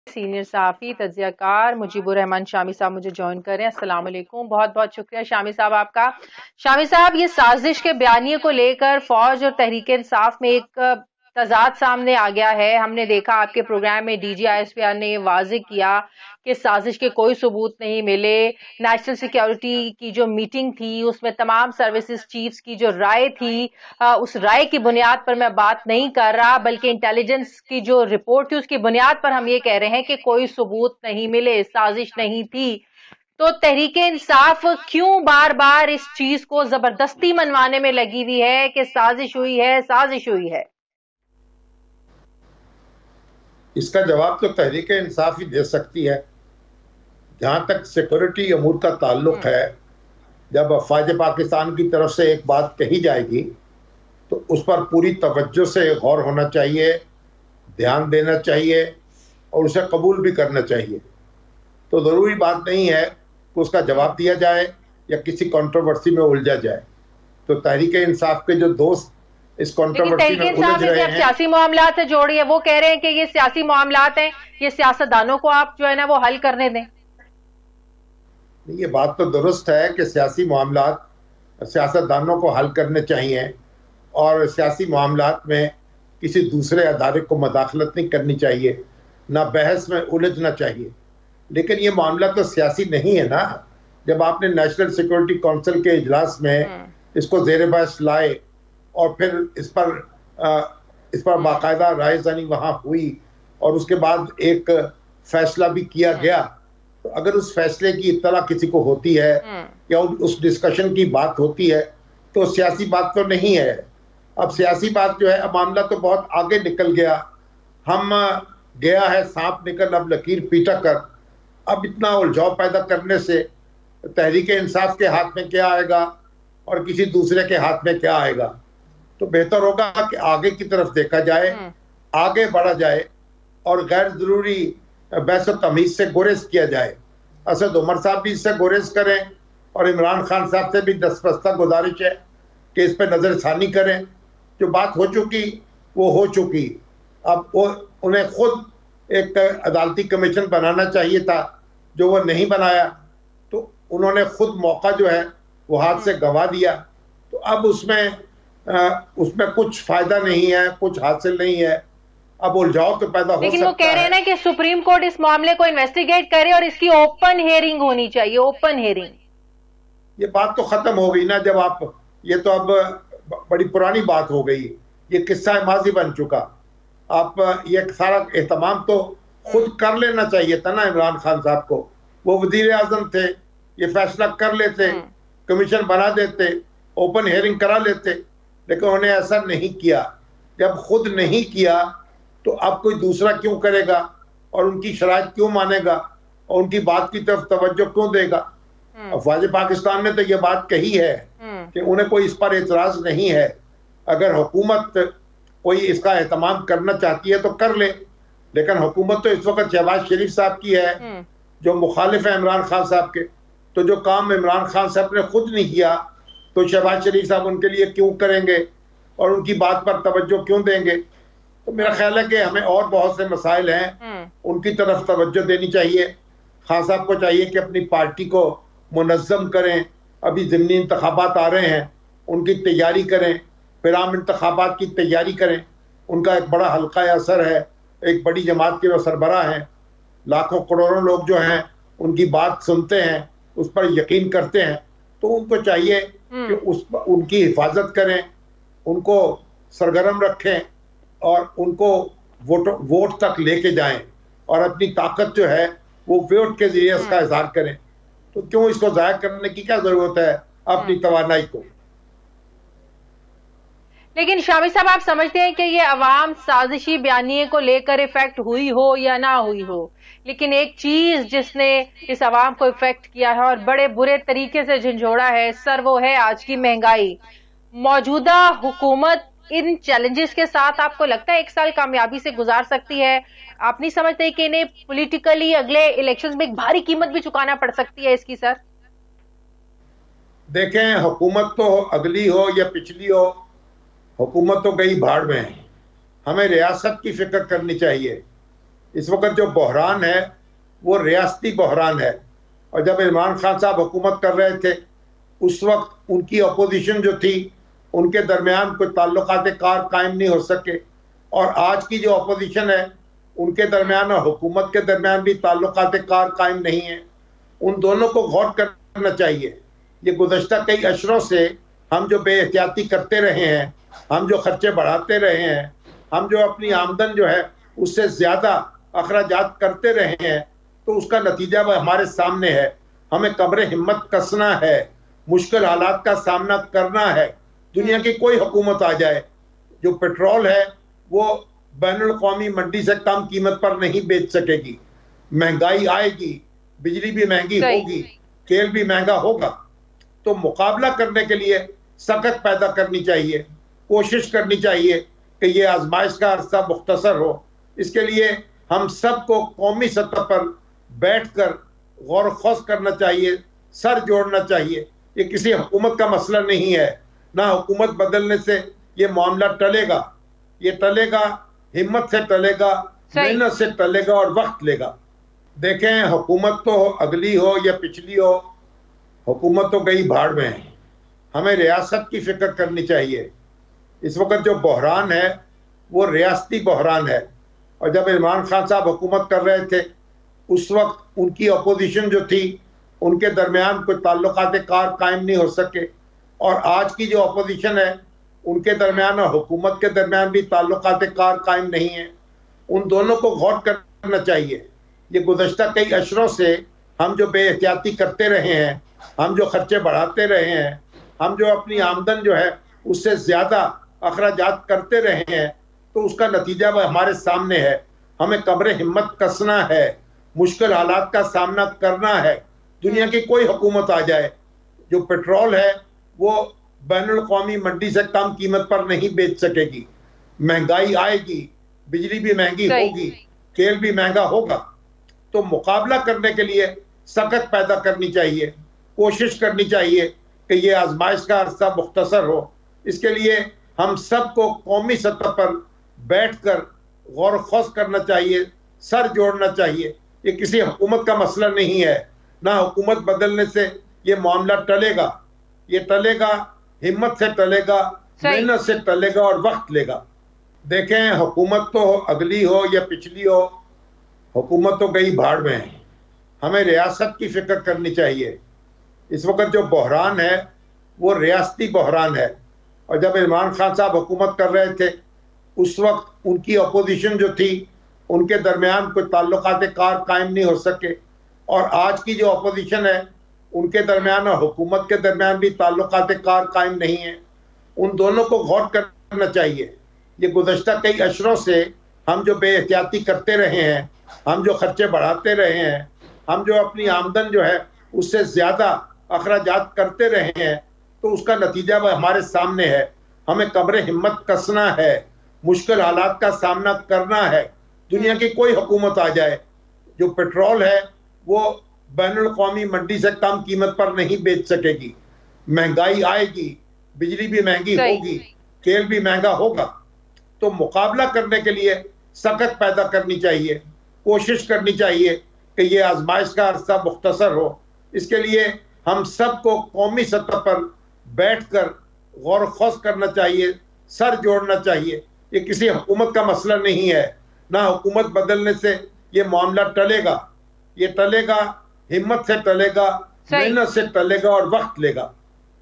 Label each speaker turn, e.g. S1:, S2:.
S1: Senior सहाफ़ी तज्ज़ियाकार मुजीबुर रहमान शामी साहब मुझे ज्वाइन करें। अस्सलाम वालेकुम, बहुत बहुत शुक्रिया शामी साहब आपका। शामी साहब, ये साजिश के बयानिए को लेकर फौज और तहरीक इंसाफ में एक तजाद सामने आ गया है। हमने देखा आपके प्रोग्राम में DGISPR ने वाज़ेह किया कि साजिश के कोई सबूत नहीं मिले। नेशनल सिक्योरिटी की जो मीटिंग थी उसमें तमाम सर्विसेज चीफ्स की जो राय थी, उस राय की बुनियाद पर मैं बात नहीं कर रहा, बल्कि इंटेलिजेंस की जो रिपोर्ट थी उसकी बुनियाद पर हम ये कह रहे हैं कि कोई सबूत नहीं मिले, साजिश नहीं थी। तो तहरीक इंसाफ क्यों बार बार इस चीज को जबरदस्ती मनवाने में लगी हुई है कि साजिश हुई है, साजिश हुई है?
S2: इसका जवाब तो तहरीक इंसाफ ही दे सकती है। जहां तक सिक्योरिटी अमूर का ताल्लुक है, जब अफवाज पाकिस्तान की तरफ से एक बात कही जाएगी तो उस पर पूरी तवज्जो से गौर होना चाहिए, ध्यान देना चाहिए और उसे कबूल भी करना चाहिए। तो ज़रूरी बात नहीं है कि उसका जवाब दिया जाए या किसी कंट्रोवर्सी में उलझा जाए। तो तहरीक इंसाफ के जो दोस्त इस कंट्रोवर्सी में उलझ रहे हैं,
S1: सियासी मामलात से जोड़ी है, वो कह रहे हैं कि ये सियासी मामलात हैं, ये सियासतदानों को आप जो है ना वो हल करने दें।
S2: ये बात तो दुरुस्त है कि सियासी मामलात सियासतदानों को हल करने चाहिए और सियासी मामलात में किसी दूसरे अदारे को मदाखलत नहीं करनी चाहिए, ना बहस में उलझना चाहिए। लेकिन ये मामला तो सियासी नहीं है ना। जब आपने नेशनल सिक्योरिटी काउंसिल के इजलास में इसको जेर बहस लाए और फिर इस पर बाकायदा रायज़नी वहाँ हुई और उसके बाद एक फैसला भी किया गया, तो अगर उस फैसले की इत्तला किसी को होती है या उस डिस्कशन की बात होती है तो सियासी बात तो नहीं है। अब सियासी बात जो है, अब मामला तो बहुत आगे निकल गया। हम गया है सांप निकल अब लकीर पीटा कर। अब इतना उलझाव पैदा करने से तहरीक इंसाफ के हाथ में क्या आएगा और किसी दूसरे के हाथ में क्या आएगा। तो बेहतर होगा कि आगे की तरफ देखा जाए, आगे बढ़ा जाए और गैर जरूरी बहस व तमीज से गुरेज किया जाए। असद उमर साहब भी इससे गुरेज करें और इमरान खान साहब से भी दस्तबस्ता गुजारिश है कि इस पर नजरसानी करें। जो बात हो चुकी वो हो चुकी। अब वो उन्हें खुद एक अदालती कमीशन बनाना चाहिए था, जो वो नहीं बनाया, तो उन्होंने खुद मौका जो है वो हाथ से गंवा दिया। तो अब उसमें कुछ फायदा नहीं है, कुछ हासिल नहीं है। अब उलझाव तो पैदा हो सकता है।
S1: लेकिन वो कह रहे हैं ना कि सुप्रीम कोर्ट इस मामले को इन्वेस्टिगेट करे और इसकी ओपन हियरिंग होनी चाहिए, ओपन हियरिंग।
S2: ये बात तो खत्म हो गई ना। जब आप, ये तो अब बड़ी पुरानी बात हो गई, ये किस्सा माजी बन चुका। आप ये सारा एहतमाम तो खुद कर लेना चाहिए था ना इमरान खान साहब को। वो वजीर आजम थे, ये फैसला कर लेते, कमीशन बना देते, ओपन हियरिंग करा लेते, लेकिन उन्होंने ऐसा नहीं किया। जब खुद नहीं किया तो अब कोई दूसरा क्यों करेगा और उनकी शराइत क्यों मानेगा और उनकी बात की तरफ तवज्जो क्यों देगा। अफवाज पाकिस्तान ने तो ये बात कही है कि उन्हें कोई इस पर एतराज नहीं है। अगर हुकूमत कोई इसका एहतमाम करना चाहती है तो कर ले, लेकिन हुकूमत तो इस वक्त शहबाज शरीफ साहब की है जो मुखालिफ है इमरान खान साहब के। तो जो काम इमरान खान साहब ने खुद नहीं किया तो शहबाज शरीफ साहब उनके लिए क्यों करेंगे और उनकी बात पर तवज्जो क्यों देंगे। तो मेरा ख्याल है कि हमें और बहुत से मसाइल हैं, उनकी तरफ तवज्जो देनी चाहिए। खान साहब को चाहिए कि अपनी पार्टी को मुनज़्ज़म करें। अभी ज़िमनी इंतखाबात आ रहे हैं, उनकी तैयारी करें, फिर आम इंतखाबात की तैयारी करें। उनका एक बड़ा हल्का असर है, एक बड़ी जमात के वो सरबराह हैं, लाखों करोड़ों लोग जो हैं उनकी बात सुनते हैं, उस पर यकीन करते हैं। तो उनको चाहिए कि उनकी हिफाजत करें, उनको सरगर्म रखें और उनको वोट तक लेके जाएं और अपनी ताकत जो है वो वोट के जरिए इसका इजहार करें। तो क्यों इसको जाया करने की क्या जरूरत है अपनी तवानाई को।
S1: लेकिन शामी साहब, आप समझते हैं कि ये अवाम साजिशी बयानिए को लेकर इफेक्ट हुई हो या ना हुई हो, लेकिन एक चीज जिसने इस अवाम को इफेक्ट किया है और बड़े बुरे तरीके से झंझोड़ा है सर, वो है आज की महंगाई। मौजूदा हुकूमत इन चैलेंजेस के साथ आपको लगता है 1 साल कामयाबी से गुजार सकती है? आप नहीं समझते कि इन्हें पॉलिटिकली अगले इलेक्शंस में एक भारी कीमत भी चुकाना पड़ सकती है इसकी? सर
S2: देखें, हुकूमत तो अगली हो या पिछली हो, हुकूमत तो गई भाड़ में है। हमें रियासत की फिक्र करनी चाहिए। इस वक्त जो बहरान है वो रियासती बहरान है। और जब इमरान खान साहब हुकूमत कर रहे थे उस वक्त उनकी अपोजिशन जो थी उनके दरमियान कोई ताल्लुकात कार कायम नहीं हो सके, और आज की जो अपोजिशन है उनके दरमियान और हुकूमत के दरमियान भी ताल्लुकात कार कायम नहीं है। उन दोनों को गौर करना चाहिए। ये गुज़श्ता कई अशरों से हम जो बेएहतियाती करते रहे हैं, हम जो खर्चे बढ़ाते रहे हैं, हम जो अपनी आमदन जो है उससे ज़्यादा अखराजात करते रहे हैं, तो उसका नतीजा वह हमारे सामने है। हमें कब्र हिम्मत कसना है, मुश्किल हालात का सामना करना है। दुनिया की कोई हुकूमत आ जाए, जो पेट्रोल है वो बैनुल क़ौमी मंडी से कम कीमत पर नहीं बेच सकेगी। महंगाई आएगी, बिजली भी महंगी होगी, तेल भी महंगा होगा। तो मुकाबला करने के लिए सकत पैदा करनी चाहिए, कोशिश करनी चाहिए कि ये आजमाइश का अरसा मुख्तसर हो। इसके लिए हम सबको कौमी सतह पर बैठकर गौर ख़ौस करना चाहिए, सर जोड़ना चाहिए। ये किसी हुकूमत का मसला नहीं है, ना हुकूमत बदलने से ये मामला टलेगा। ये टलेगा, हिम्मत से टलेगा, मेहनत से टलेगा और वक्त लेगा। देखें, हुकूमत तो अगली हो या पिछली हो, हुकूमत तो गई भाड़ में है। हमें रियासत की फिक्र करनी चाहिए। इस वक्त जो बहरान है वो रियासती बहरान है। और जब इमरान खान साहब हुकूमत कर रहे थे उस वक्त उनकी अपोजिशन जो थी उनके दरमियान कोई ताल्लुकात कार कायम नहीं हो सके, और आज की जो अपोजिशन है उनके दरमियान और हुकूमत के दरमियान भी ताल्लुकात कार कायम नहीं है। उन दोनों को गौर करना चाहिए। ये गुज़श्ता कई अशरों से हम जो बेएहतियाती करते रहे हैं, हम जो खर्चे बढ़ाते रहे हैं, हम जो अपनी आमदन जो है उससे ज़्यादा अखराजात करते रहे हैं, तो उसका नतीजा वह हमारे सामने है। हमें कब्र हिम्मत कसना है, मुश्किल हालात का सामना करना है। दुनिया की कोई हुकूमत आ जाए, जो पेट्रोल है वो बैनुल क़ौमी मंडी से कम कीमत पर नहीं बेच सकेगी। महंगाई आएगी, बिजली भी महंगी होगी, तेल भी महंगा होगा। तो मुकाबला करने के लिए सकत पैदा करनी चाहिए, कोशिश करनी चाहिए कि ये आजमाइश का अरसा मुख्तसर हो। इसके लिए हम सबको कौमी सतह पर बैठकर गौर ख़ौस करना चाहिए, सर जोड़ना चाहिए। ये किसी हुकूमत का मसला नहीं है, ना हुकूमत बदलने से ये मामला टलेगा। ये टलेगा, हिम्मत से टलेगा, मेहनत से टलेगा और वक्त लेगा। देखें, हुकूमत तो अगली हो या पिछली हो, हुकूमत तो गई भाड़ में है। हमें रियासत की फिक्र करनी चाहिए। इस वक्त जो बहरान है वो रियासती बहरान है। और जब इमरान खान साहब हुकूमत कर रहे थे उस वक्त उनकी अपोजिशन जो थी उनके दरमियान कोई ताल्लुकात कार कायम नहीं हो सके, और आज की जो अपोजिशन है उनके दरमियान और हुकूमत के दरमियान भी ताल्लुकात कार कायम नहीं है। उन दोनों को गौर करना चाहिए। ये गुज़श्ता कई अशरों से हम जो बेएहतियाती करते रहे हैं, हम जो खर्चे बढ़ाते रहे हैं, हम जो अपनी आमदन जो है उससे ज़्यादा अखराजात करते रहे हैं, तो उसका नतीजा वह हमारे सामने है। हमें कब्र हिम्मत कसना है, मुश्किल हालात का सामना करना है। दुनिया की कोई हुकूमत आ जाए, जो पेट्रोल है वो बैनुल क़ौमी मंडी से कम कीमत पर नहीं बेच सकेगी। महंगाई आएगी, बिजली भी महंगी होगी, तेल भी महंगा होगा। तो मुकाबला करने के लिए सकत पैदा करनी चाहिए, कोशिश करनी चाहिए कि ये आजमाइश का अरसा मुख्तसर हो। इसके लिए हम सबको कौमी सतह पर बैठकर गौर ख़ौस करना चाहिए, सर जोड़ना चाहिए। ये किसी हुकूमत का मसला नहीं है, ना हुकूमत बदलने से ये मामला टलेगा। ये टलेगा, हिम्मत से टलेगा, मेहनत से टलेगा और वक्त लेगा।